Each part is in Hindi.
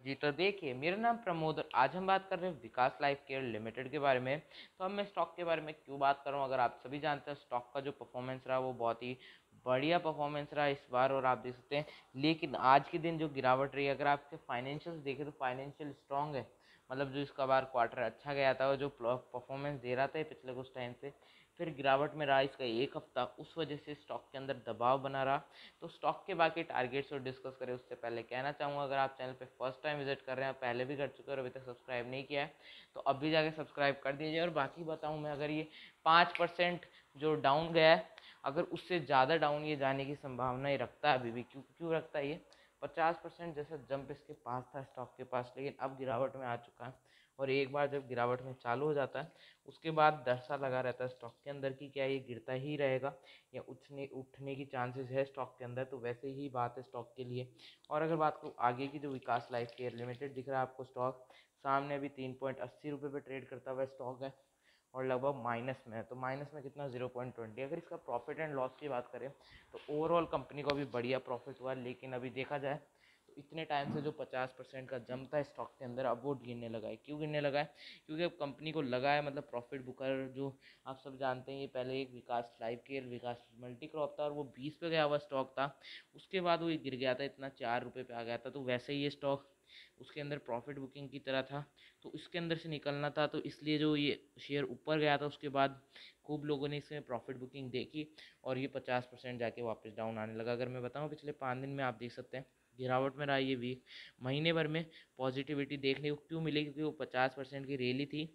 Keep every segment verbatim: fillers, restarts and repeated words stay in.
जी तो देखिए, मेरा नाम प्रमोद और आज हम बात कर रहे हैं विकास लाइफ केयर लिमिटेड के बारे में। तो अब मैं स्टॉक के बारे में क्यों बात कर रहा हूँ, अगर आप सभी जानते हैं स्टॉक का जो परफॉर्मेंस रहा वो बहुत ही बढ़िया परफॉर्मेंस रहा इस बार, और आप देख सकते हैं। लेकिन आज के दिन जो गिरावट रही है, अगर आप इसके फाइनेंशियल देखें तो फाइनेंशियल स्ट्रांग है। मतलब जो इसका बार क्वार्टर अच्छा गया था और जो परफॉर्मेंस दे रहा था पिछले कुछ टाइम से, फिर गिरावट में रहा इसका एक हफ्ता, उस वजह से स्टॉक के अंदर दबाव बना रहा। तो स्टॉक के बाकी टारगेट्स और डिस्कस करें उससे पहले कहना चाहूँगा, अगर आप चैनल पे फर्स्ट टाइम विजिट कर रहे हैं, पहले भी कर चुके हैं और अभी तक सब्सक्राइब नहीं किया है, तो अभी जाके सब्सक्राइब कर दीजिए। और बाकी बताऊँ मैं, अगर ये पाँच परसेंट जो डाउन गया है, अगर उससे ज़्यादा डाउन ये जाने की संभावना ही रखता है अभी भी। क्यों क्यों रखता है ये? पचास परसेंट जैसा जंप इसके पास था स्टॉक के पास, लेकिन अब गिरावट में आ चुका है। और एक बार जब गिरावट में चालू हो जाता है, उसके बाद डर सा लगा रहता है स्टॉक के अंदर कि क्या ये गिरता ही रहेगा या उठने उठने की चांसेस है स्टॉक के अंदर। तो वैसे ही बात है स्टॉक के लिए। और अगर बात करूँ आगे की, जो विकास लाइफ केयर लिमिटेड दिख रहा है आपको स्टॉक सामने, अभी तीन पॉइंट अस्सी रुपये पे ट्रेड करता हुआ स्टॉक है और लगभग माइनस में है। तो माइनस में कितना? Zero point twenty. अगर इसका प्रॉफिट एंड लॉस की बात करें तो ओवरऑल कंपनी को भी बढ़िया प्रॉफिट हुआ, लेकिन अभी देखा जाए तो इतने टाइम से जो पचास परसेंट का जम था स्टॉक के अंदर, अब वो गिरने लगा है। क्यों गिरने लगा है? क्योंकि अब कंपनी को लगा है, मतलब प्रॉफिट बुकर जो आप सब जानते हैं, ये पहले एक Vikas life care Vikas multi crop था और वो बीस पे गया हुआ स्टॉक था। उसके बाद वो गिर गया था, इतना चार रुपये पे आ गया था। तो वैसे ही ये स्टॉक उसके अंदर प्रॉफिट बुकिंग की तरह था, तो इसके अंदर से निकलना था। तो इसलिए जो ये शेयर ऊपर गया था, उसके बाद खूब लोगों ने इसमें प्रॉफिट बुकिंग देखी और ये पचास परसेंट जाके वापस डाउन आने लगा। अगर मैं बताऊँ पिछले पाँच दिन में आप देख सकते हैं गिरावट में रहा ये वीक। महीने भर में पॉजिटिविटी देखने को क्यों मिली? क्योंकि वो पचास परसेंट की रैली थी,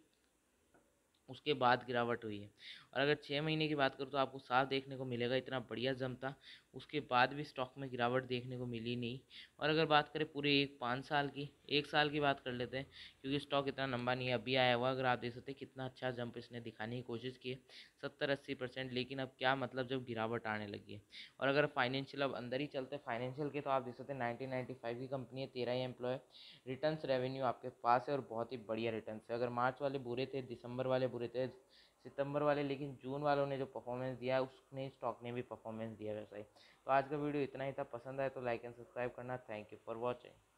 उसके बाद गिरावट हुई है। और अगर छः महीने की बात करूँ तो आपको साफ देखने को मिलेगा, इतना बढ़िया जम था, उसके बाद भी स्टॉक में गिरावट देखने को मिली नहीं। और अगर बात करें पूरे एक पाँच साल की, एक साल की बात कर लेते हैं, क्योंकि स्टॉक इतना लंबा नहीं है, अभी आया हुआ। अगर आप देख सकते हैं कितना अच्छा जंप इसने दिखाने की कोशिश की है, सत्तर अस्सी परसेंट। लेकिन अब क्या मतलब जब गिरावट आने लगी है। और अगर फाइनेंशियल अब अंदर ही चलते हैं फाइनेंशियल के, तो आप देख सकते हैं नाइनटीन नाइन्टी फाइव की कंपनी है, तेरह ही एम्प्लॉय, रिटर्न्स रेवेन्यू आपके पास है और बहुत ही बढ़िया रिटर्न्स है। अगर मार्च वाले बुरे थे, दिसंबर वाले बुरे थे, सितंबर वाले, लेकिन जून वालों ने जो परफॉर्मेंस दिया है उसने स्टॉक ने भी परफॉर्मेंस दिया वैसा ही। तो आज का वीडियो इतना ही था, पसंद आए तो लाइक एंड सब्सक्राइब करना। Thank you for watching.